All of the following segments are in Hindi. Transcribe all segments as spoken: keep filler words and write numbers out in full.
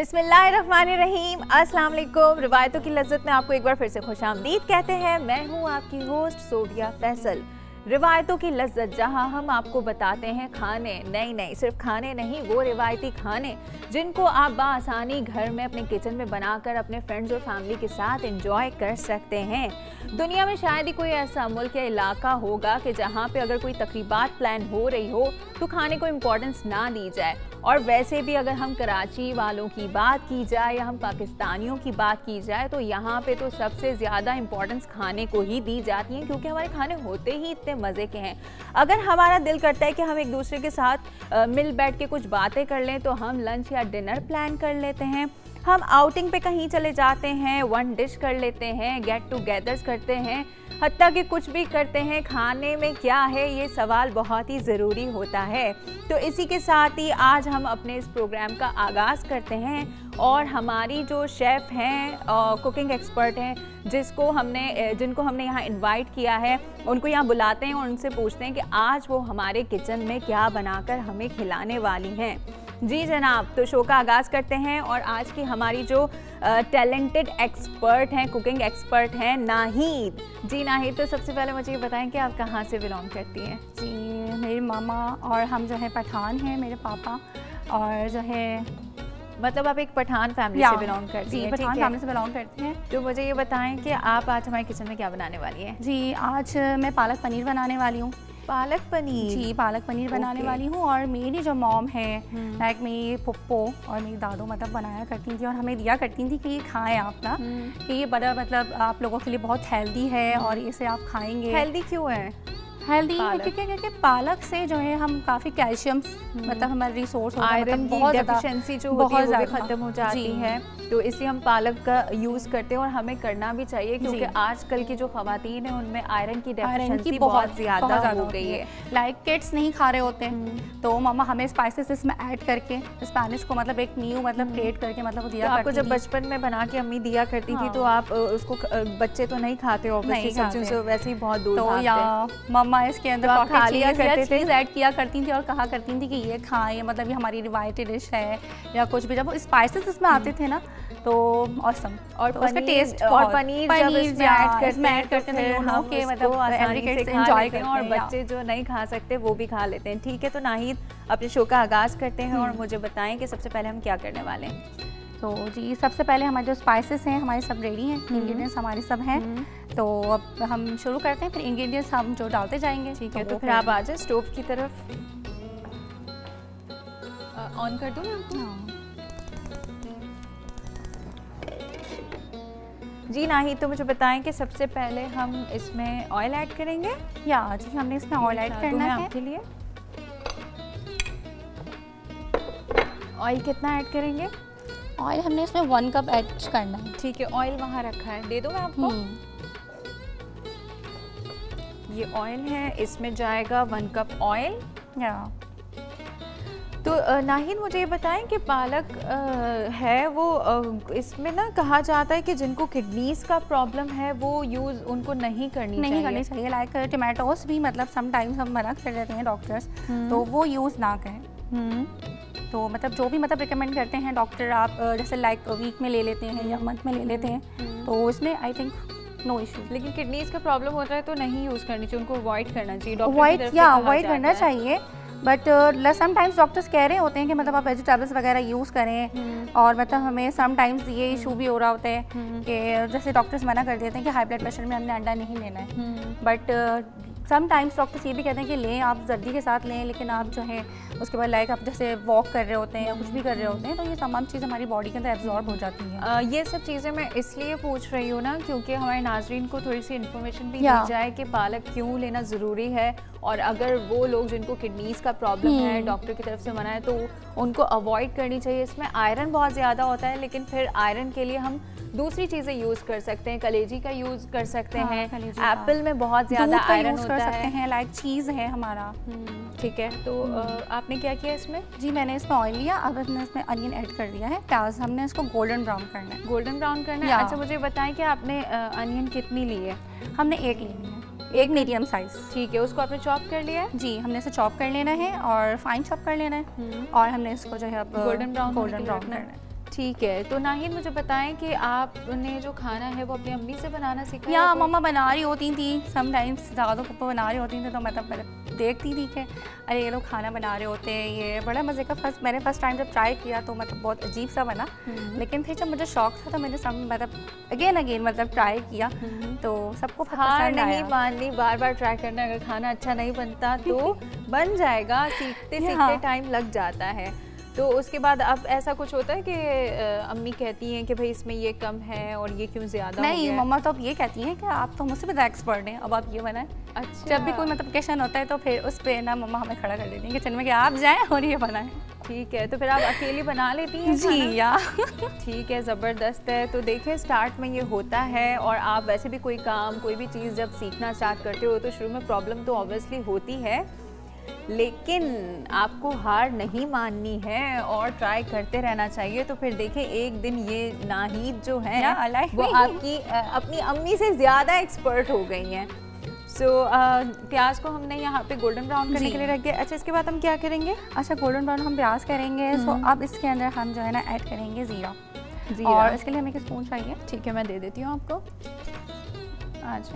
बिस्मिल्लाहिर्रहमानिर्रहीम, अस्सलाम वालेकुम। रिवायतों की लज्जत में आपको एक बार फिर से खुशामदीद कहते हैं। मैं हूँ आपकी होस्ट सोफिया फैसल। रिवायतों की लज्जत, जहाँ हम आपको बताते हैं खाने, नहीं नहीं सिर्फ खाने नहीं, वो रिवायती खाने जिनको आप बाआसानी घर में अपने किचन में बनाकर अपने फ्रेंड्स और फैमिली के साथ एंजॉय कर सकते हैं। दुनिया में शायद ही कोई ऐसा मुल्क या इलाका होगा कि जहाँ पे अगर कोई तकरीबात प्लान हो रही हो तो खाने को इम्पोर्टेंस ना दी जाए। और वैसे भी अगर हम कराची वालों की बात की जाए या हम पाकिस्तानियों की बात की जाए तो यहाँ पे तो सबसे ज़्यादा इम्पोर्टेंस खाने को ही दी जाती है, क्योंकि हमारे खाने होते ही इतने मज़े के हैं। अगर हमारा दिल करता है कि हम एक दूसरे के साथ आ, मिल बैठ के कुछ बातें कर लें तो हम लंच या डिनर प्लान कर लेते हैं, हम आउटिंग पे कहीं चले जाते हैं, वन डिश कर लेते हैं, गेट टुगेदर्स करते हैं, हत्ता कि कुछ भी करते हैं। खाने में क्या है, ये सवाल बहुत ही ज़रूरी होता है। तो इसी के साथ ही आज हम अपने इस प्रोग्राम का आगाज़ करते हैं और हमारी जो शेफ़ हैं, कुकिंग एक्सपर्ट हैं, जिसको हमने जिनको हमने यहाँ इनवाइट किया है, उनको यहाँ बुलाते हैं और उनसे पूछते हैं कि आज वो हमारे किचन में क्या बनाकर हमें खिलाने वाली हैं। जी जनाब, तो शो का आगाज़ करते हैं और आज की हमारी जो टैलेंटेड एक्सपर्ट हैं, कुकिंग एक्सपर्ट हैं, नाहिद। जी नाहिद, तो सबसे पहले मुझे ये बताएं कि आप कहाँ से बिलोंग करती हैं? जी, मेरी मामा और हम जो है पठान हैं, मेरे पापा, और जो है मतलब आप एक पठान फैमिली से बिलोंग करती हैं? जी, पठान फैमिली से बिलोंग करते हैं। तो मुझे ये बताएं कि आप आज हमारे किचन में क्या बनाने वाली हैं? जी, आज मैं पालक पनीर बनाने वाली हूँ। पालक पनीर? जी, पालक पनीर बनाने वाली हूँ। और मेरी जो मॉम है, लाइक मेरी पुप्पो और मेरी दादू मतलब बनाया करती थी और हमें दिया करती थी कि ये खाएं आप ना, कि ये बड़ा मतलब आप लोगों के लिए बहुत हेल्दी है और इसे आप खाएंगे। हेल्दी क्यों है? हेल्दी है क्योंकि क्योंकि पालक से जो है हम काफ़ी कैल्शियम मतलब हमारे रिसोर्स आयरन की डेफिशिएंसी जो होती है वो भी खत्म हो जाती है, तो इसलिए हम पालक का यूज़ करते हैं और हमें करना भी चाहिए, क्योंकि आजकल की जो खवातीन है उनमें आयरन की डेफिशिएंसी बहुत ज़्यादा हो गई है। लाइक किड्स नहीं खा रहे होते हैं तो मम्मा हमें स्पाइसेस इसमें ऐड करके स्पेनिश को मतलब एक न्यू मतलब क्रिएट करके मतलब दिया। आपको जब बचपन में बना के अम्मी दिया करती थी तो आप उसको, बच्चे तो नहीं खाते ऑब्वियसली, सब्जियों से वैसे ही बहुत दूर तो या मम्मा इसके अंदर खा लिया करते थे, चीज़ ऐड किया करती थी और कहा करती थी कि ये खाएं, मतलब ये हमारी रिवायती डिश है या कुछ भी। जब वो स्पाइसेस इसमें आते थे ना तो ऑसम, और तो उसका टेस्ट और पनीर जब इसमें ऐड करते हैं तो फिर हम के मतलब आसानी से एंजॉय करते हैं और बच्चे जो नहीं खा सकते वो भी खा लेते हैं। ठीक है, तो नाहिद अपने शो का आगाज़ करते हैं और मुझे बताएं कि सबसे पहले हम क्या करने वाले हैं। तो जी, सबसे पहले हमारे जो स्पाइसेस हैं हमारे सब रेडी हैं, इंग्रेडिएंट्स हमारे सब हैं। तो अब हम शुरू करते हैं, फिर इंग्रेडिएंट्स हम जो डालते जाएंगे। ठीक है, तो फिर आप आ जाए स्टोव की तरफ। ऑन कर दूँ मैं आपको? जी नाहिद, तो मुझे बताएं कि सबसे पहले हम इसमें ऑयल ऐड करेंगे। या जी, हमने इसमें ऑयल ऐड करना है आपके लिए। ऑयल कितना ऐड करेंगे? ऑयल हमने इसमें वन कप ऐड करना है। ठीक है, ऑयल वहाँ रखा है, दे दूँ मैं आपको? ये ऑयल है, इसमें जाएगा वन कप ऑयल। या तो नाहिद मुझे ये बताएं कि पालक आ, है वो आ, इसमें ना कहा जाता है कि जिनको किडनीज का प्रॉब्लम है वो यूज़ उनको नहीं करनी नहीं चाहिए। करनी चाहिए। लाइक टमाटोस भी मतलब समटाइम्स हम मना कर देते हैं डॉक्टर्स, तो वो यूज़ ना करें। तो मतलब जो भी मतलब रिकमेंड करते हैं डॉक्टर, आप जैसे लाइक वीक में ले लेते हैं या मंथ में ले लेते हैं, तो इसमें आई थिंक नो इशू। लेकिन किडनीज का प्रॉब्लम होता है तो नहीं यूज़ करनी चाहिए, उनको अवॉइड करना चाहिए। अवॉइड या अवॉइड करना चाहिए, बट समटाइम्स डॉक्टर्स कह रहे होते हैं कि मतलब आप वेजिटेबल्स वगैरह यूज़ करें। और मतलब हमें समटाइम्स ये इशू भी हो रहा होता है कि जैसे डॉक्टर्स मना कर देते हैं कि हाई ब्लड प्रेशर में हमने अंडा नहीं लेना है, बट समटाइम्स डॉक्टर्स ये भी कहते हैं कि लें, आप जल्दी के साथ लें, लेकिन आप जो है उसके बाद लाइक आप जैसे वॉक कर रहे होते हैं या कुछ भी कर रहे होते हैं तो ये तमाम चीज़ हमारी बॉडी के अंदर एब्जॉर्ब हो जाती है। आ, ये सब चीज़ें मैं इसलिए पूछ रही हूँ ना क्योंकि हमारे नाजरीन को थोड़ी सी इन्फॉर्मेशन भी दी जाए कि पालक क्यों लेना ज़रूरी है, और अगर वो लोग जिनको किडनीज का प्रॉब्लम है डॉक्टर की तरफ से मना है तो उनको अवॉइड करनी चाहिए। इसमें आयरन बहुत ज़्यादा होता है, लेकिन फिर आयरन के लिए हम दूसरी चीज़ें यूज़ कर सकते हैं, कलेजी का यूज़ कर सकते हैं, एप्पल में बहुत ज़्यादा आयरन होता है, लाइक चीज़ है हमारा। ठीक है, तो आपने क्या किया इसमें? जी, मैंने इसमें ऑयल लिया, अब हमने इसमें अनियन ऐड कर दिया है, प्याज हमने इसको गोल्डन ब्राउन करना है। गोल्डन ब्राउन करना है? अच्छा, मुझे बताएं कि आपने अनियन कितनी ली है? हमने एक लेनी है, एक मीडियम साइज। ठीक है, उसको आपने चॉप कर लिया है? जी, हमने इसे चॉप कर लेना है और फाइन चॉप कर लेना है, और हमने इसको जो है अब गोल्डन ब्राउन गोल्डन ब्राउन करना है। ठीक है, तो नाहिद मुझे बताएं कि आपने जो खाना है वो अपनी अम्मी से बनाना सीखा? या मम्मा बना रही होती थी, समटाइम्स ज़्यादा पप्पा बना रही होती थी तो मतलब देखती थी कि अरे ये लोग खाना बना रहे होते हैं, ये बड़ा मज़े का। फर्स्ट मैंने फर्स्ट टाइम जब ट्राई किया तो मतलब बहुत अजीब सा बना, लेकिन फिर जब मुझे शौक था तो मैंने सब मतलब अगेन अगेन मतलब ट्राई किया तो सबको हार नहीं माननी, बार बार ट्राई करना। अगर खाना अच्छा नहीं बनता तो बन जाएगा, सीखते सीखते टाइम लग जाता है। तो उसके बाद अब ऐसा कुछ होता है कि अम्मी कहती हैं कि भाई इसमें ये कम है और ये क्यों ज़्यादा? नहीं, मम्मा तो अब ये कहती हैं कि आप तो मुझसे ज़्यादा एक्सपर्ट हैं, अब आप ये बनाएं। अच्छा। जब भी कोई मतलब ओकेशन होता है तो फिर उस पर ना मम्मा हमें खड़ा कर देती हैं किचन में कि आप जाएं और ये बनाएं। ठीक है, तो फिर आप अकेली बना लेती हैं? जी या ठीक है, ज़बरदस्त है। तो देखिए स्टार्ट में ये होता है, और आप वैसे भी कोई काम कोई भी चीज़ जब सीखना स्टार्ट करते हो तो शुरू में प्रॉब्लम तो ऑब्वियसली होती है, लेकिन आपको हार नहीं माननी है और ट्राई करते रहना चाहिए। तो फिर देखें एक दिन ये नाहिद जो है वो आपकी अपनी अम्मी से ज़्यादा एक्सपर्ट हो गई हैं। सो so, uh, प्याज को हमने यहाँ पे गोल्डन ब्राउन करने के लिए रख दिया। अच्छा, इसके बाद हम क्या करेंगे? अच्छा, गोल्डन ब्राउन हम प्याज करेंगे। सो so, अब इसके अंदर हम जो है ना ऐड करेंगे ज़ीरा। ज़ीरा और इसके लिए हमें एक स्पून चाहिए। ठीक है, मैं दे देती हूँ आपको। आज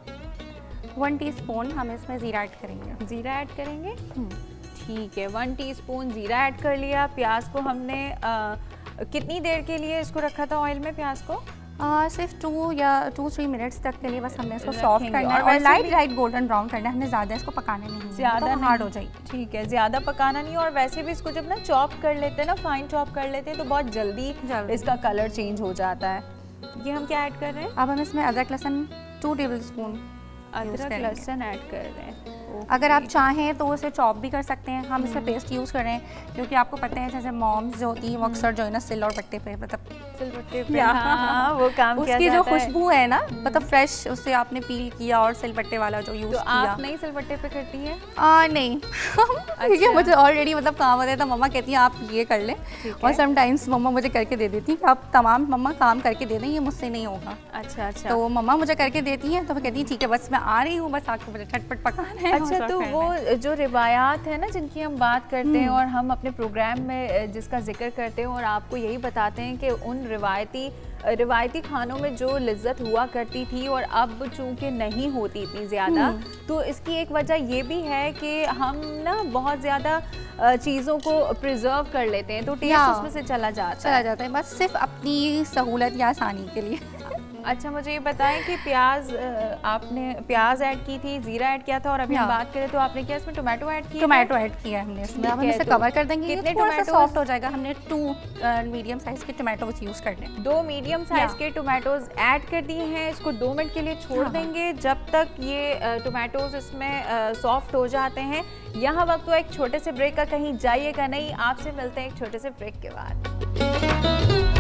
वन टीस्पून हम इसमें ज़ीरा ऐड करेंगे। ज़ीरा ऐड करेंगे, ठीक है। वन टीस्पून ज़ीरा ऐड कर लिया। प्याज को हमने आ, कितनी देर के लिए इसको रखा था ऑयल में प्याज को? आ, सिर्फ टू या टू थ्री मिनट्स तक के लिए बस हमने इसको सॉफ्ट करना है और लाइट लाइट गोल्डन ब्राउन करना है। हमने ज़्यादा इसको पकाना नहीं, ज़्यादा तो हार्ड हो जाएगी। ठीक है, ज़्यादा पकाना नहीं। और वैसे भी इसको जब ना चॉप कर लेते हैं ना, फाइन चॉप कर लेते हैं तो बहुत जल्दी, जल्दी इसका कलर चेंज हो जाता है। ये हम क्या ऐड कर रहे हैं? अब हम इसमें अदरक लहसुन टू टेबल स्पून अदरक लहसुन ऐड कर रहे हैं। अगर आप चाहें तो उसे चॉप भी कर सकते हैं। हम इसमें पेस्ट यूज़ कर रहे हैं क्योंकि आपको पता है जैसे मॉम्स जो होती हैं वो अक्सर जो है ना सिल और पट्टे पे मतलब सिलबट्टे पे हाँ, वो काम किया उसकी जो खुशबू है ना मतलब फ्रेश, उससे आपने पील किया और सिलबट्टे वाला जो यूज़ तो किया। आप नहीं सिलबट्टे पे करती हैं? आ, नहीं क्योंकि मुझे ऑलरेडी मतलब काम होता है तो मम्मा कहती हैं आप ये कर लें, और समटाइम्स मम्मा मुझे करके दे देती हैं कि आप तमाम मम्मा काम करके दे दें, ये मुझसे नहीं होगा। अच्छा अच्छा। तो मम्मा मुझे करके देती हैं तो मैं कहती हूँ ठीक है बस मैं आ रही हूँ, बस आपको मुझे झटपट पकाना है। अच्छा, तो वो जो रिवायात है ना जिनकी हम बात करते हैं और हम अपने प्रोग्राम में जिसका जिक्र करते हैं और आपको यही बताते हैं कि उन रिवायती रिवायती खानों में जो लज्जत हुआ करती थी और अब चूंकि नहीं होती इतनी ज़्यादा, तो इसकी एक वजह ये भी है कि हम ना बहुत ज़्यादा चीज़ों को प्रिजर्व कर लेते हैं तो टेस्ट उसमें से चला जाता चला जाता है बस सिर्फ अपनी सहूलत या आसानी के लिए। अच्छा, मुझे ये बताएं कि प्याज आपने प्याज ऐड की थी, जीरा ऐड किया था, और अभी हम बात करें तो आपने क्या इसमें टोमेटो ऐड किया? टोमेटो ऐड किया है हमने इसमें। अब हम इसे कवर कर देंगे, कितने टोमेटो सॉफ्ट हो जाएगा। हमने टू मीडियम साइज के टोमेटोज यूज़ करने, दो मीडियम साइज के टोमेटोज ऐड कर दिए हैं। इसको दो मिनट के लिए छोड़ देंगे जब तक ये टोमेटोज इसमें सॉफ्ट हो जाते हैं। यहाँ वक्त तो एक छोटे से ब्रेक का, कहीं जाइएगा नहीं, आपसे मिलते हैं एक छोटे से ब्रेक के बाद।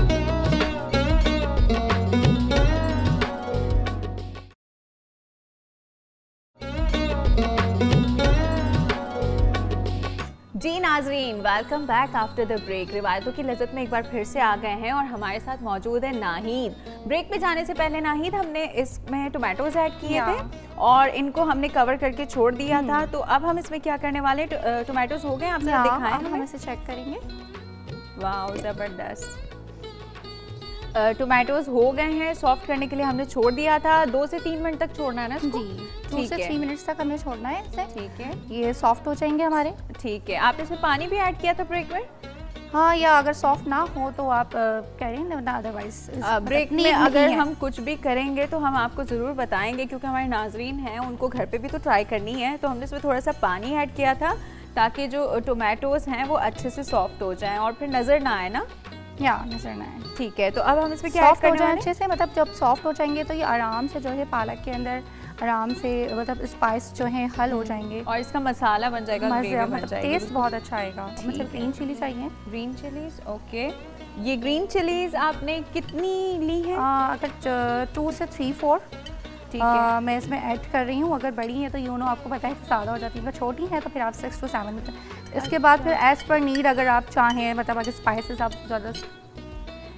जी नाजरीन, welcome back after the break. रिवायतों की लज्जत में एक बार फिर से आ गए हैं और हमारे साथ मौजूद है नाहिद। ब्रेक पे जाने से पहले नाहिद हमने इसमें टोमेटोज ऐड किए थे और इनको हमने कवर करके छोड़ दिया था। तो अब हम इसमें क्या करने वाले, टोमेटोज हो गए, आप जरा दिखाएं, हम इसे चेक करेंगे। वाह, जबरदस्त, टोमेटोज हो गए हैं। सॉफ्ट करने के लिए हमने छोड़ दिया था, दो से तीन मिनट तक छोड़ना है ना इसको? जी, टू से थ्री मिनट्स तक हमें छोड़ना है इसे। ठीक है, ये सॉफ्ट हो जाएंगे हमारे। ठीक है, आपने इसमें पानी भी ऐड किया था ब्रेक में? हाँ, या अगर सॉफ्ट ना हो तो आप करें ना, अदरवाइज ब्रेक में अगर हम कुछ भी करेंगे तो हम आपको ज़रूर बताएंगे क्योंकि हमारे नाजरीन हैं, उनको घर पे भी तो ट्राई करनी है। तो हमने इसमें थोड़ा सा पानी ऐड किया था ताकि जो टोमेटोज हैं वो अच्छे से सॉफ्ट हो जाएं और फिर नज़र ना आए ना, या नजर ना आए। ठीक है, तो अब हम इसमें क्या ऐड करने वाले हैं? अच्छे से मतलब जब सॉफ्ट हो जाएंगे तो ये आराम से जो है पालक के अंदर आराम से मतलब स्पाइस जो है हल हो जाएंगे और इसका मसाला बन जाएगा, ग्रेवी बन जाएगी, टेस्ट बहुत अच्छा आएगा। मुझे ग्रीन चिली चाहिए। Green chillies, okay. ये ग्रीन चिलीज आपने कितनी ली है? आ, अगर टू से थ्री फोर ठीक है, मैं इसमें ऐड कर रही हूँ। अगर बड़ी है तो यू नो आपको पता है कि ज़्यादा हो जाती है, अगर छोटी है तो फिर आप सिक्स टू सेवन। इसके बाद फिर एज़ पर नीड अगर आप चाहें मतलब अगर स्पाइसेस आप ज़्यादा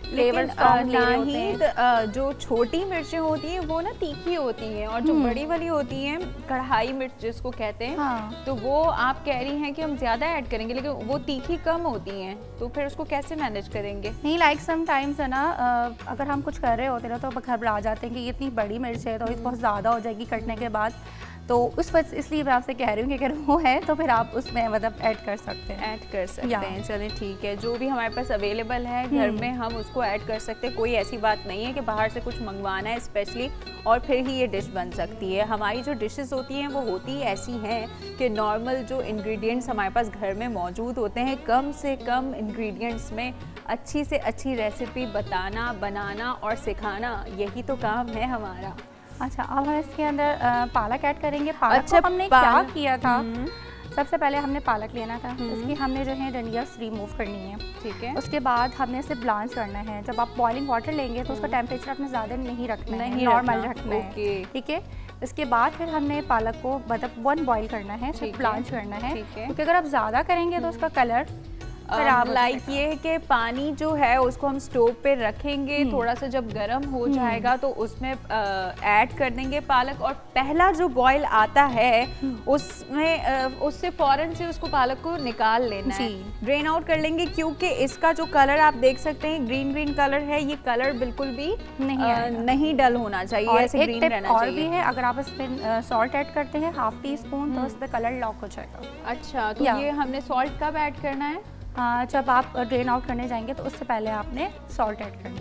फ्लेवर स्ट्रॉन्ग ले रहे होते हैं। जो छोटी मिर्चें होती हैं वो ना तीखी होती हैं, और जो बड़ी वाली होती हैं कढ़ाई मिर्च जिसको कहते हैं, हाँ। तो वो आप कह रही हैं कि हम ज्यादा ऐड करेंगे, लेकिन वो तीखी कम होती हैं, तो फिर उसको कैसे मैनेज करेंगे? नहीं, लाइक सम टाइम्स है ना, अगर हम कुछ कर रहे होते हैं ना तो घबरा जाते हैं कि ये इतनी बड़ी मिर्च है तो ये बहुत ज़्यादा हो जाएगी कटने के बाद, तो उस वक्त इसलिए मैं आपसे कह रही हूँ कि अगर वो है तो फिर आप उसमें मतलब ऐड कर सकते हैं। ऐड कर सकते हैं, चलें ठीक है, जो भी हमारे पास अवेलेबल है घर में हम उसको ऐड कर सकते हैं। कोई ऐसी बात नहीं है कि बाहर से कुछ मंगवाना है स्पेशली और फिर ही ये डिश बन सकती है। हमारी जो डिशेस होती हैं वो होती ऐसी हैं कि नॉर्मल जो इंग्रेडिएंट्स हमारे पास घर में मौजूद होते हैं, कम से कम इंग्रेडिएंट्स में अच्छी से अच्छी रेसिपी बताना, बनाना और सिखाना, यही तो काम है हमारा। अच्छा, अब हम इसके अंदर पालक ऐड करेंगे। पालक अच्छा, को हमने क्या किया था, सबसे पहले हमने पालक लेना था, इसकी हमने जो है डंडियास रिमूव करनी है, ठीक है। उसके बाद हमने इसे ब्लांच करना है। जब आप बॉइलिंग वाटर लेंगे तो उसका टेम्परेचर अपने ज़्यादा नहीं रखना है, नॉर्मल रखना है, ठीक है। इसके बाद फिर हमने पालक को मतलब वन बॉईल करना है, फिर ब्लांच करना है, क्योंकि अगर आप ज़्यादा करेंगे तो उसका कलर खराब लाइक ये है कि पानी जो है उसको हम स्टोव पे रखेंगे, थोड़ा सा जब गर्म हो जाएगा तो उसमें ऐड कर देंगे पालक, और पहला जो बॉईल आता है उसमें आ, उससे फौरन से उसको पालक को निकाल लेना है, ड्रेन आउट कर लेंगे, क्योंकि इसका जो कलर आप देख सकते हैं ग्रीन ग्रीन कलर है, ये कलर बिल्कुल भी नहीं, आ, नहीं डल होना चाहिए, ऐसे ग्रीन रहना और चाहिए। भी है, अगर आप इसमें सॉल्ट ऐड करते हैं हाफ टी स्पून तो इसमें कलर लॉक हो जाएगा। अच्छा, तो ये हमने सॉल्ट कब ऐड करना है? हाँ, जब आप ड्रेन आउट करने जाएंगे तो उससे पहले आपने सॉल्ट ऐड करना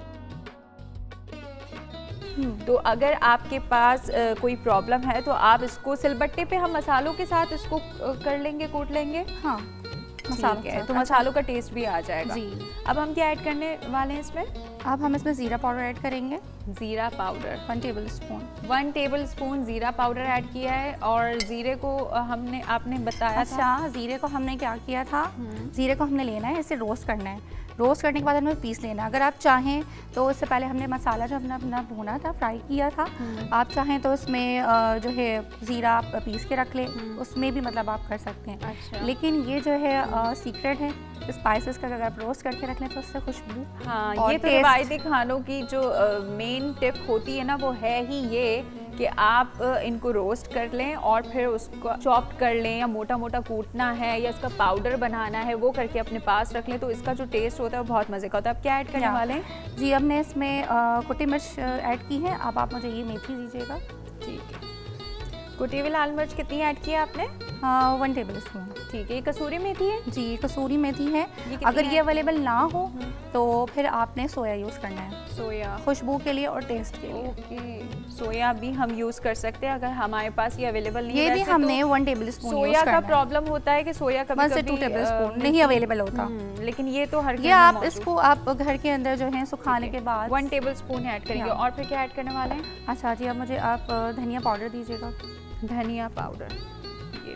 है। तो अगर आपके पास आ, कोई प्रॉब्लम है तो आप इसको सिलबट्टे पे हम मसालों के साथ इसको कर लेंगे, कूट लेंगे। हाँ, मसालों के, तो मसालों का टेस्ट भी आ जाएगा जी। अब हम क्या ऐड करने वाले हैं इसमें? अब हम इसमें ज़ीरा पाउडर ऐड करेंगे। ज़ीरा powder one tablespoon one tablespoon ज़ीरा पाउडर ऐड किया है। और ज़ीरे को हमने आपने बताया अच्छा, था ज़ीरे को हमने क्या किया था, ज़ीरे को हमने लेना है, इसे रोस्ट करना है, रोस्ट करने के बाद हमें पीस लेना है। अगर आप चाहें तो उससे पहले हमने मसाला जो हमने अपना भुना था, फ्राई किया था, आप चाहें तो उसमें जो है ज़ीरा आप पीस के रख लें, उसमें भी मतलब आप कर सकते हैं। अच्छा। लेकिन ये जो है सीक्रेट है स्पाइसेस का, अगर आप रोस्ट करके रख लें तो उससे खुशबू। हाँ, ये तो रिवायती खानों की जो मेन टिप होती है ना, वो है ही ये कि आप इनको रोस्ट कर लें और फिर उसको चॉप कर लें, या मोटा मोटा कूटना है या इसका पाउडर बनाना है वो करके अपने पास रख लें, तो इसका जो टेस्ट होता है वो बहुत मज़े का होता है। अब क्या ऐड करने वाले हैं? जी, हमने इसमें कुटी मिर्च ऐड की है। अब आप मुझे ये मेथी दीजिएगा। ठीक है, कुटी हुई लाल मिर्च कितनी ऐड की है आपने? हाँ, वन टेबल स्पून। ठीक है, ये कसूरी मेथी है? जी, कसूरी मेथी है। ये अगर ये अवेलेबल ना हो तो फिर आपने सोया यूज़ करना है, सोया खुशबू के लिए और टेस्ट के लिए। ओके, सोया भी हम यूज़ कर सकते हैं अगर हमारे पास ये अवेलेबल नहीं है। ये भी हमने वन टेबल स्पून। सोया का प्रॉब्लम होता है कि सोया कभी कभी टू टेबल स्पून नहीं अवेलेबल होता, लेकिन ये तो हर ये आप इसको आप घर के अंदर जो है सुखाने के बाद वन टेबल स्पून ऐड करेंगे। और फिर क्या ऐड करने वाले हैं? अच्छा जी, अब मुझे आप धनिया पाउडर दीजिएगा। धनिया पाउडर, ये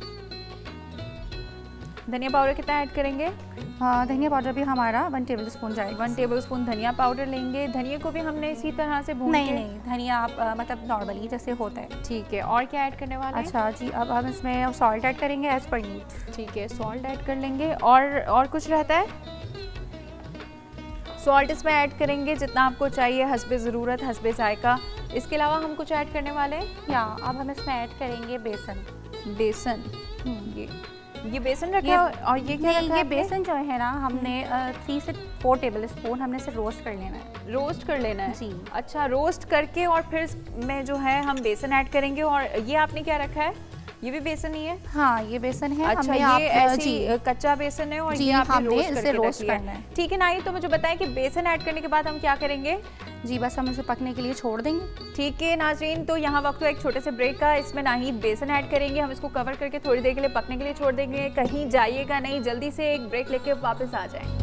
धनिया पाउडर कितना ऐड करेंगे? हाँ, धनिया पाउडर भी हमारा वन टेबल स्पून जाएगा। वन टेबल स्पून धनिया पाउडर लेंगे। धनिया को भी हमने इसी तरह से भून नहीं नहीं धनिया आप आ, मतलब नॉर्मली जैसे होता है। ठीक है, और क्या ऐड करने वाले हैं? अच्छा जी, अब हम इसमें सॉल्ट ऐड करेंगे एज पर नीड। ठीक है, सॉल्ट ऐड कर लेंगे। और और कुछ रहता है? सॉल्ट इसमें ऐड करेंगे जितना आपको चाहिए, हस्बे ज़रूरत, हस्बे जायका। इसके अलावा हम कुछ ऐड करने वाले हैं? या अब हम इसमें ऐड करेंगे बेसन। बेसन, ये ये बेसन रखा है। और ये क्या रखा है? ये बेसन जो है ना, हमने थ्री से फोर टेबल स्पून हमने इसे रोस्ट कर लेना है। रोस्ट कर लेना है जी। अच्छा, रोस्ट करके और फिर में जो है हम बेसन ऐड करेंगे। और ये आपने क्या रखा है? ये भी बेसन ही है? हाँ, ये बेसन है। अच्छा, ये आप, ऐसी कच्चा बेसन है और ये आपने रोस्ट करके रोस्ट करना है। ठीक है ना, ये तो मुझे बताएं कि बेसन ऐड करने के बाद हम क्या करेंगे? जी, बस हम इसे पकने के लिए छोड़ देंगे। ठीक है नाज़रीन, तो यहाँ वक्त एक छोटे से ब्रेक का। इसमें ना ही बेसन ऐड करेंगे, हम इसको कवर करके थोड़ी देर के लिए पकने के लिए छोड़ देंगे। कहीं जाइएगा नहीं, जल्दी से एक ब्रेक लेके वापस आ जाएं।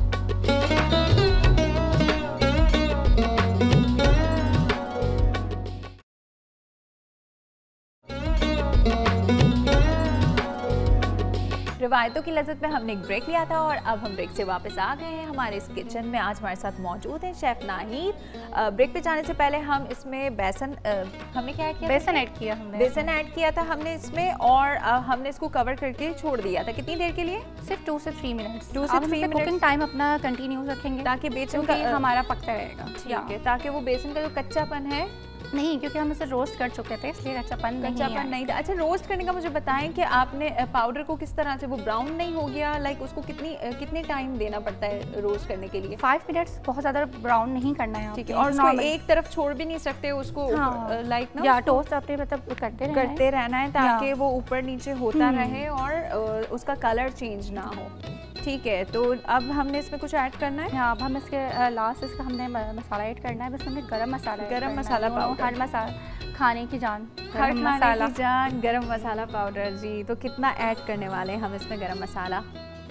रिवायतों की लज़्ज़त में हमने एक ब्रेक लिया था और अब हम ब्रेक से वापस आ गए हैं हमारे इस किचन में। आज हमारे साथ मौजूद हैं शेफ़ नाहिद। ब्रेक पे जाने से पहले हम इसमें बेसन हमने क्या किया? बेसन ऐड किया हमने बेसन ऐड किया था हमने इसमें और हमने इसको कवर करके छोड़ दिया था। कितनी देर के लिए? सिर्फ टू से थ्री मिनट्स। टू से थ्री मिनट कुकिंग टाइम अपना कंटिन्यू रखेंगे ताकि बेसन का हमारा पकता रहेगा। ठीक है, ताकि वो बेसन का जो कच्चापन है नहीं, क्योंकि हम इसे रोस्ट कर चुके थे इसलिए कच्चापन नहीं कच्चापन नहीं था। अच्छा, रोस्ट करने का मुझे बताएं कि आपने पाउडर को किस तरह से वो ब्राउन नहीं हो गया, लाइक उसको कितनी कितने टाइम देना पड़ता है रोस्ट करने के लिए? फाइव मिनट्स, बहुत ज़्यादा ब्राउन नहीं करना है। ठीक है, और उसको एक तरफ छोड़ भी नहीं सकते उसको, हाँ, लाइक ना या टोस्ट अपने मतलब करते रहना करते रहना है ताकि वो ऊपर नीचे होता रहे और उसका कलर चेंज ना हो। ठीक है, तो अब हमने इसमें कुछ ऐड करना है? हाँ, अब हम इसके लास्ट इसका हमने मसाला ऐड करना है। बस हमने गरम मसाला गरम मसाला पाउडर, हर मसाला खाने की जान, हर खाने की जान गरम मसाला पाउडर। जी, तो कितना ऐड करने वाले हैं हम इसमें गरम मसाला?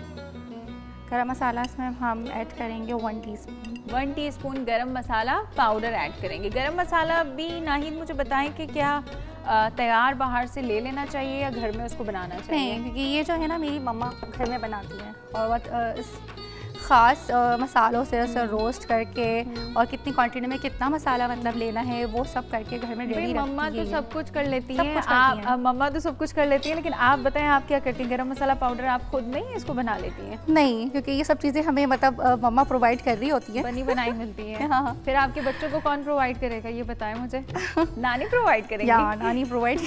गरम मसाला इसमें हम ऐड करेंगे वन टीस्पून। वन टीस्पून गरम मसाला पाउडर ऐड करेंगे। गरम मसाला भी नाहिद मुझे बताएं कि क्या तैयार बाहर से ले लेना चाहिए या घर में उसको बनाना चाहिए? नहीं, क्योंकि ये जो है ना मेरी मम्मा घर में बनाती हैं और वो इस ख़ास मसालों से उसे रोस्ट करके और कितनी क्वांटिटी में कितना मसाला मतलब लेना है वो सब करके घर में रेडी रखती है। मम्मा तो सब कुछ कर लेती हैं, आप मम्मा तो सब कुछ कर लेती हैं, लेकिन आप बताएं आप क्या करती हैं? गरम मसाला पाउडर आप खुद नहीं इसको बना लेती हैं? नहीं, क्योंकि ये सब चीज़ें हमें मतलब मम्मा प्रोवाइड कर रही होती है, बनी बनाई मिलती है। हाँ, फिर आपके बच्चों को कौन प्रोवाइड करेगा ये बताएं मुझे? नानी प्रोवाइड करेगी? या नानी प्रोवाइड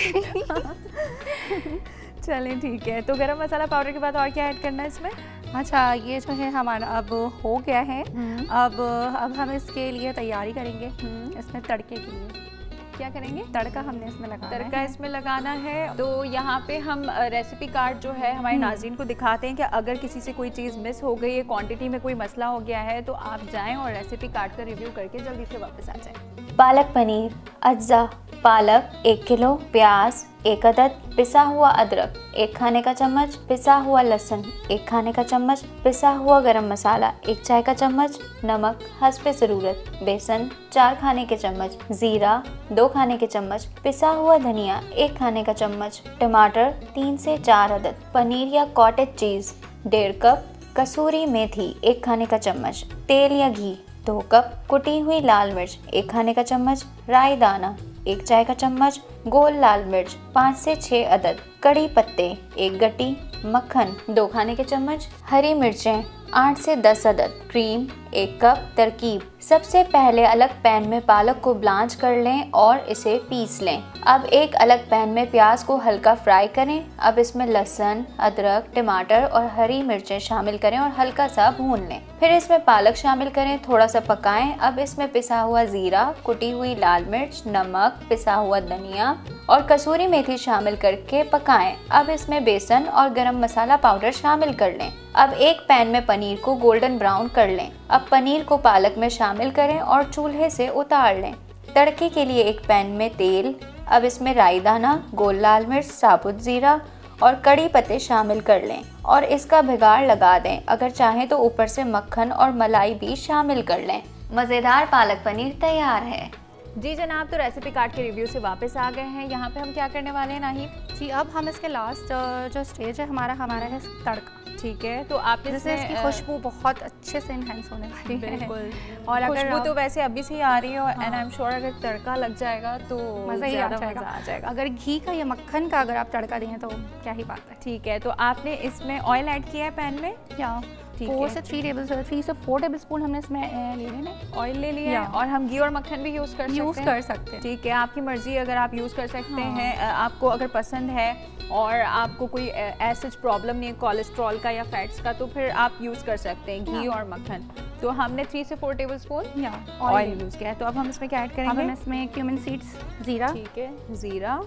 करेगी। चलें, ठीक है। तो गरम मसाला पाउडर के बाद और क्या ऐड करना है इसमें? अच्छा, ये जो है हमारा अब हो गया है। अब अब हम इसके लिए तैयारी करेंगे। इसमें तड़के के लिए क्या करेंगे? तड़का हमने इसमें लगाना तड़का है। इसमें लगाना है। तो यहाँ पे हम रेसिपी कार्ड जो है हमारे नाज़रीन को दिखाते हैं कि अगर किसी से कोई चीज़ मिस हो गई है, क्वांटिटी में कोई मसला हो गया है, तो आप जाएं और रेसिपी कार्ड का रिव्यू करके जल्दी से वापस आ जाएं। पालक पनीर अज्जा, पालक एक किलो, प्याज एक अदद, पिसा हुआ अदरक एक खाने का चम्मच, पिसा हुआ लहसुन एक खाने का चम्मच, पिसा हुआ गरम मसाला एक चाय का चम्मच, नमक हस्बे ज़रूरत, बेसन चार खाने के चम्मच, ज़ीरा दो खाने के चम्मच, पिसा हुआ धनिया एक खाने का चम्मच, टमाटर तीन से चार अदद, पनीर या कॉटेज चीज़ डेढ़ कप, कसूरी मेथी एक खाने का चम्मच, तेल या घी दो कप, कुटी हुई लाल मिर्च एक खाने का चम्मच, राई दाना एक चाय का चम्मच, गोल लाल मिर्च पाँच से छः अदद, कड़ी पत्ते एक गट्टी, मक्खन दो खाने के चम्मच, हरी मिर्चें आठ से दस अदद, क्रीम एक कप। तरकीब: सबसे पहले अलग पैन में पालक को ब्लांच कर लें और इसे पीस लें। अब एक अलग पैन में प्याज को हल्का फ्राई करें। अब इसमें लहसुन, अदरक, टमाटर और हरी मिर्चें शामिल करें और हल्का सा भून लें। फिर इसमें पालक शामिल करें, थोड़ा सा पकाएं। अब इसमें पिसा हुआ जीरा, कुटी हुई लाल मिर्च, नमक, पिसा हुआ धनिया और कसूरी मेथी शामिल करके पकाएं। अब इसमें बेसन और गरम मसाला पाउडर शामिल कर लें। अब एक पैन में पनीर को गोल्डन ब्राउन कर लें। अब पनीर को पालक में शामिल करें और चूल्हे से उतार लें। तड़के के लिए एक पैन में तेल, अब इसमें राई दाना, गोल लाल मिर्च, साबुत जीरा और कड़ी पत्ते शामिल कर लें और इसका भिगाड़ लगा दें। अगर चाहें तो ऊपर से मक्खन और मलाई भी शामिल कर लें। मज़ेदार पालक पनीर तैयार है। जी जनाब, तो रेसिपी कार्ड के रिव्यू से वापस आ गए हैं। यहाँ पे हम क्या करने वाले हैं नाहिद जी? अब हम इसके लास्ट जो स्टेज है हमारा हमारा है तड़का। ठीक है, तो आपने जैसे इसकी खुशबू बहुत अच्छे से इनहेंस होने वाली है। बिल्कुल, और अगर खुशबू तो वैसे अभी से ही आ रही है एंड आई एम श्योर अगर तड़का लग जाएगा तो मज़ा ही आ मज़ा जाएगा। आ जाएगा। अगर घी का या मक्खन का अगर आप तड़का दें तो क्या ही बात है। ठीक है, तो आपने इसमें ऑयल ऐड किया है पैन में? या फोर से थ्री टेबल थ्री से फोर टेबल स्पून हमने इसमें ले लेना ऑयल ले लिया है और हम घी और मक्खन भी यूज़ कर यूज़ कर सकते हैं। ठीक है, आपकी मर्जी, अगर आप यूज़ कर सकते हाँ। हैं, आपको अगर पसंद है और आपको कोई ऐसा प्रॉब्लम नहीं है कोलेस्ट्रॉल का या फैट्स का, तो फिर आप यूज़ कर सकते हैं घी और मक्खन। तो हमने थ्री से four tablespoon oil use किया है। तो अब हम इसमें क्या ऐड करेंगे? हम इसमें क्यूमिन सीड्स, जीरा, ठीक है, ज़ीरा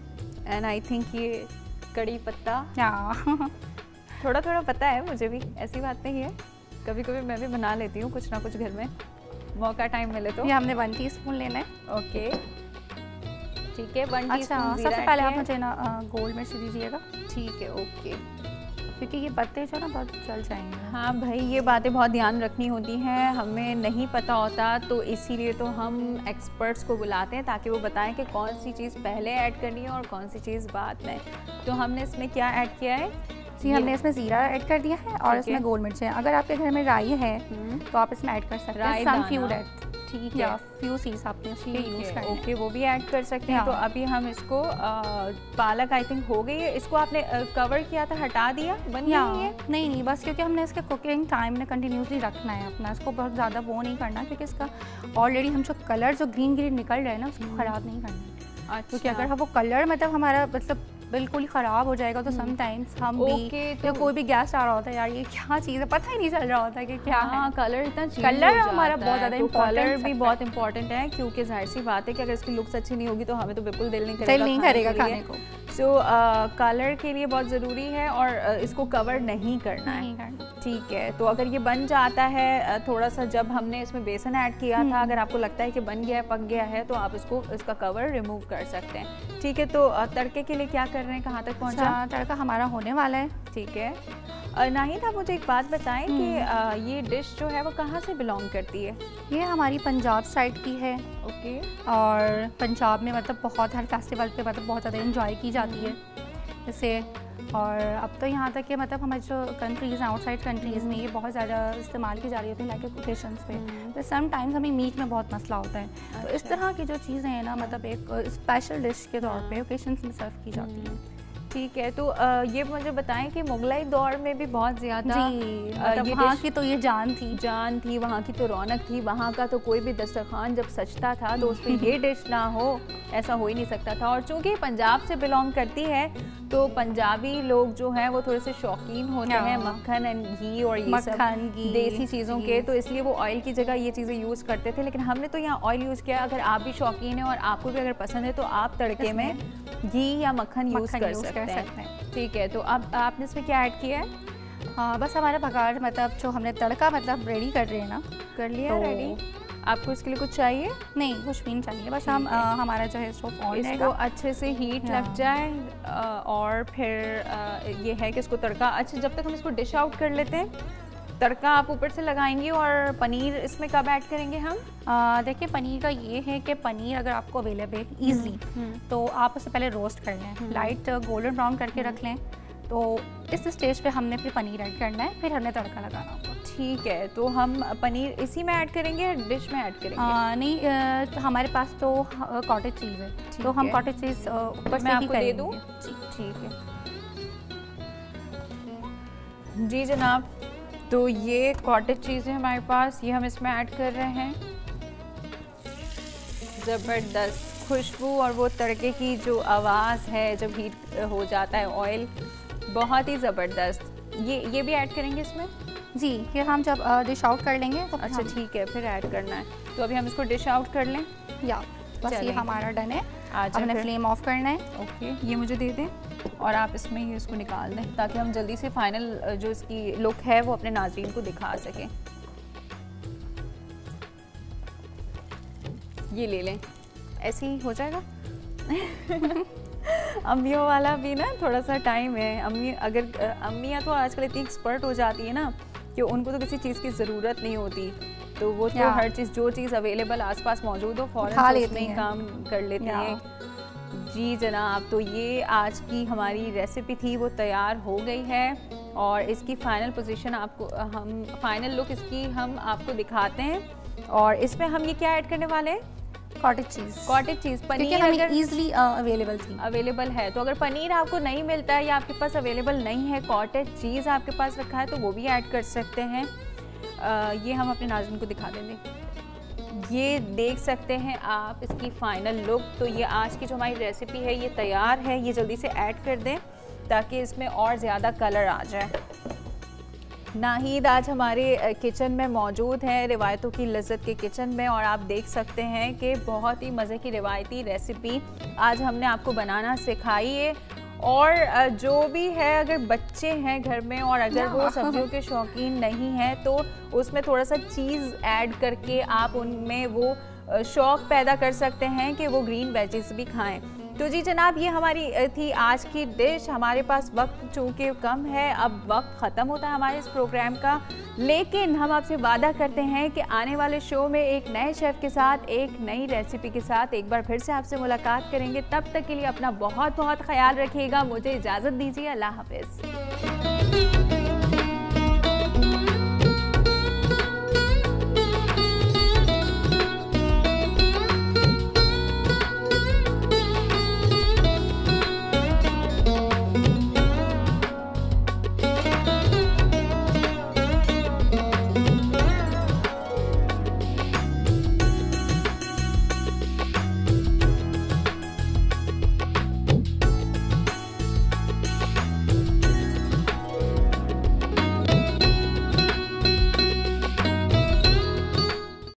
एंड आई थिंक ये कड़ी पत्ता। थोड़ा थोड़ा पता है मुझे भी, ऐसी बात नहीं है, कभी कभी मैं भी बना लेती हूँ कुछ ना कुछ घर में, मौका टाइम मिले तो। ये हमने वन टीस्पून लेना है। ओके, ठीक है, वन अच्छा, टीस्पून जीरा। सबसे पहले आप मुझे ना गोल मिर्च दीजिएगा। ठीक है, ओके, क्योंकि ये पत्ते जो ना बहुत जल जाएंगे। हाँ भाई, ये बातें बहुत ध्यान रखनी होती हैं, हमें नहीं पता होता, तो इसीलिए तो हम एक्सपर्ट्स को बुलाते हैं ताकि वो बताएं कि कौन सी चीज़ पहले ऐड करनी है और कौन सी चीज़ बाद में। तो हमने इसमें क्या ऐड किया है? जी हमने इसमें ज़ीरा ऐड कर दिया है और इसमें गोल मिर्च है। अगर आपके घर में राई है तो आप इसमें ऐड कर सकते हैं, सनफ्यूड है, ठीक है, फ्यू सीड्स आपने उसके यूज़ करना है। ओके, वो भी ऐड कर सकते हैं। तो अभी हम इसको आ, पालक आई थिंक हो गई है, इसको आपने कवर किया था, हटा दिया, बन गई है? नहीं नहीं, बस क्योंकि हमने इसके कुकिंग टाइम में कंटिन्यूसली रखना है अपना, इसको बहुत ज़्यादा वो नहीं करना, क्योंकि इसका ऑलरेडी हम जो कलर जो ग्रीन ग्रीन निकल रहा है ना उसको ख़राब नहीं करना। अच्छा। क्योंकि अगर वो कलर मतलब हमारा मतलब बिल्कुल ही ख़राब हो जाएगा तो समटाइम्स हम भी तो या कोई भी गेस्ट आ रहा होता है, यार ये क्या चीज़ है, पता ही नहीं चल रहा होता कि क्या है। कलर इतना कलर हमारा बहुत ज़्यादा इम्पोर्टेंट, कलर भी बहुत इंपॉर्टेंट है, क्योंकि जाहिर सी बात है कि अगर इसकी लुक्स अच्छी नहीं होगी तो हमें तो बिल्कुल दिल नहीं करेगा, दिल नहीं करेगा खाने को। सो कलर के लिए बहुत ज़रूरी है और uh, इसको कवर नहीं करना है, ठीक है। तो अगर ये बन जाता है थोड़ा सा, जब हमने इसमें बेसन ऐड किया था, अगर आपको लगता है कि बन गया है, पक गया है, तो आप इसको इसका कवर रिमूव कर सकते हैं, ठीक है। तो तड़के के लिए क्या कर रहे हैं, कहाँ तक पहुँचा? तड़का हमारा होने वाला है, ठीक है। नाहिद, आप मुझे एक बात बताएं कि आ, ये डिश जो है वो कहाँ से बिलोंग करती है? ये हमारी पंजाब साइड की है। ओके। और पंजाब में मतलब बहुत हर फेस्टिवल पे मतलब बहुत ज़्यादा इंजॉय की जाती है इसे, और अब तो यहाँ तक कि मतलब हमारे जो कंट्रीज़ हैं, आउटसाइड कंट्रीज़ में ये बहुत ज़्यादा इस्तेमाल की जा रही होती है, लाइक ओकेशंस पे। तो सम टाइम्स हमें मीट में बहुत मसला होता है, तो इस तरह की जो चीज़ें हैं ना, मतलब एक स्पेशल डिश के तौर पे ओकेशंस में सर्व की जाती हैं, ठीक है। तो आ, ये मुझे बताएं कि मुगलाई दौर में भी बहुत ज़्यादा मतलब वहाँ की तो ये जान थी जान थी वहाँ की तो रौनक थी, वहाँ का तो कोई भी दस्तरखान जब सजता था तो उस पर ये डिश ना हो ऐसा हो ही नहीं सकता था। और चूँकि पंजाब से बिलोंग करती है तो पंजाबी लोग जो हैं वो थोड़े से शौकीन होते हैं मक्खन एंड घी और ये सब देसी चीज़ों के, तो इसलिए वो ऑयल की जगह ये चीज़ें यूज़ करते थे, लेकिन हमने तो यहाँ ऑयल यूज़ किया। अगर आप भी शौकीन हैं और आपको भी अगर पसंद है तो आप तड़के में घी या मक्खन यूज़ कर सकते हैं, ठीक है। तो अब आपने इसमें क्या ऐड किया है? हाँ, बस हमारा बघार मतलब जो हमने तड़का मतलब रेडी कर रहे हैं ना, कर लिया तो रेडी। आपको इसके लिए कुछ चाहिए? नहीं, कुछ भी नहीं चाहिए, बस हम आ, हमारा जो है स्टोव ऑन इसको अच्छे से हीट लग जाए आ, और फिर आ, ये है कि इसको तड़का, अच्छा जब तक हम इसको डिश आउट कर लेते हैं, तड़का आप ऊपर से लगाएंगे। और पनीर इसमें कब ऐड करेंगे हम? देखिए, पनीर का ये है कि पनीर अगर आपको अवेलेबल ईजिली तो आप उसे पहले रोस्ट कर लें, लाइट गोल्डन ब्राउन करके रख लें, तो इस स्टेज पे हमने फिर पनीर ऐड करना है, फिर हमने तड़का लगाना होगा, ठीक है। तो हम पनीर इसी में ऐड करेंगे या डिश में ऐड करेंगे? आ, नहीं आ, तो हमारे पास तो कॉटेज चीज़ है, तो हम कॉटेज चीज़ ऊपर से आपको दे दूँ? ठीक है जी जनाब। तो ये कॉटेज चीज़ है हमारे पास, ये हम इसमें ऐड कर रहे हैं। ज़बरदस्त खुशबू और वो तड़के की जो आवाज़ है जब हीट हो जाता है ऑयल, बहुत ही ज़बरदस्त। ये ये भी ऐड करेंगे इसमें? जी, ये हम जब डिश आउट कर लेंगे तो अच्छा ठीक है, फिर ऐड करना है। तो अभी हम इसको डिश आउट कर लें या बस ये हमारा डन है। हमने फ्लेम ऑफ करना है। ओके, ये मुझे दे दें और आप इसमें ही इसको निकाल दें ताकि हम जल्दी से फाइनल जो इसकी लुक है वो अपने नाज़रीन को दिखा सकें। ये ले लें, ऐसे ही हो जाएगा। अम्मियों वाला भी ना थोड़ा सा टाइम है। अम्मी अगर अम्मियाँ तो आजकल इतनी एक्सपर्ट हो जाती है ना कि उनको तो किसी चीज़ की ज़रूरत नहीं होती, तो वो तो हर चीज़ जो चीज़ अवेलेबल आसपास मौजूद हो फ़ौरन उसमें ही काम कर लेते हैं। जी जनाब, तो ये आज की हमारी रेसिपी थी वो तैयार हो गई है और इसकी फ़ाइनल पोजीशन आपको हम फाइनल लुक इसकी हम आपको दिखाते हैं। और इसमें हम ये क्या ऐड करने वाले हैं? Cottage cheese. Cottage cheese paneer अगर इजीली अवेलेबल थी अवेलेबल है, तो अगर पनीर आपको नहीं मिलता है या आपके पास अवेलेबल नहीं है, कॉटेज चीज़ आपके पास रखा है, तो वो भी ऐड कर सकते हैं। आ, ये हम अपने नाज़रीन को दिखा देंगे। ये देख सकते हैं आप इसकी फ़ाइनल लुक। तो ये आज की जो हमारी रेसिपी है ये तैयार है, ये जल्दी से ऐड कर दें ताकि इसमें और ज़्यादा कलर आ जाए। नाहिद आज हमारे किचन में मौजूद है, रिवायतों की लज्जत के किचन में, और आप देख सकते हैं कि बहुत ही मज़े की रिवायती रेसिपी आज हमने आपको बनाना सिखाई है। और जो भी है, अगर बच्चे हैं घर में और अगर वो सब्जियों के शौकीन नहीं हैं तो उसमें थोड़ा सा चीज़ ऐड करके आप उनमें वो शौक़ पैदा कर सकते हैं कि वो ग्रीन वेजिस भी खाएं। तो जी जनाब, ये हमारी थी आज की डिश। हमारे पास वक्त चूँकि कम है, अब वक्त ख़त्म होता है हमारे इस प्रोग्राम का, लेकिन हम आपसे वादा करते हैं कि आने वाले शो में एक नए शेफ़ के साथ एक नई रेसिपी के साथ एक बार फिर से आपसे मुलाकात करेंगे। तब तक के लिए अपना बहुत बहुत ख्याल रखिएगा। मुझे इजाज़त दीजिए। अल्लाह हाफ़िज़।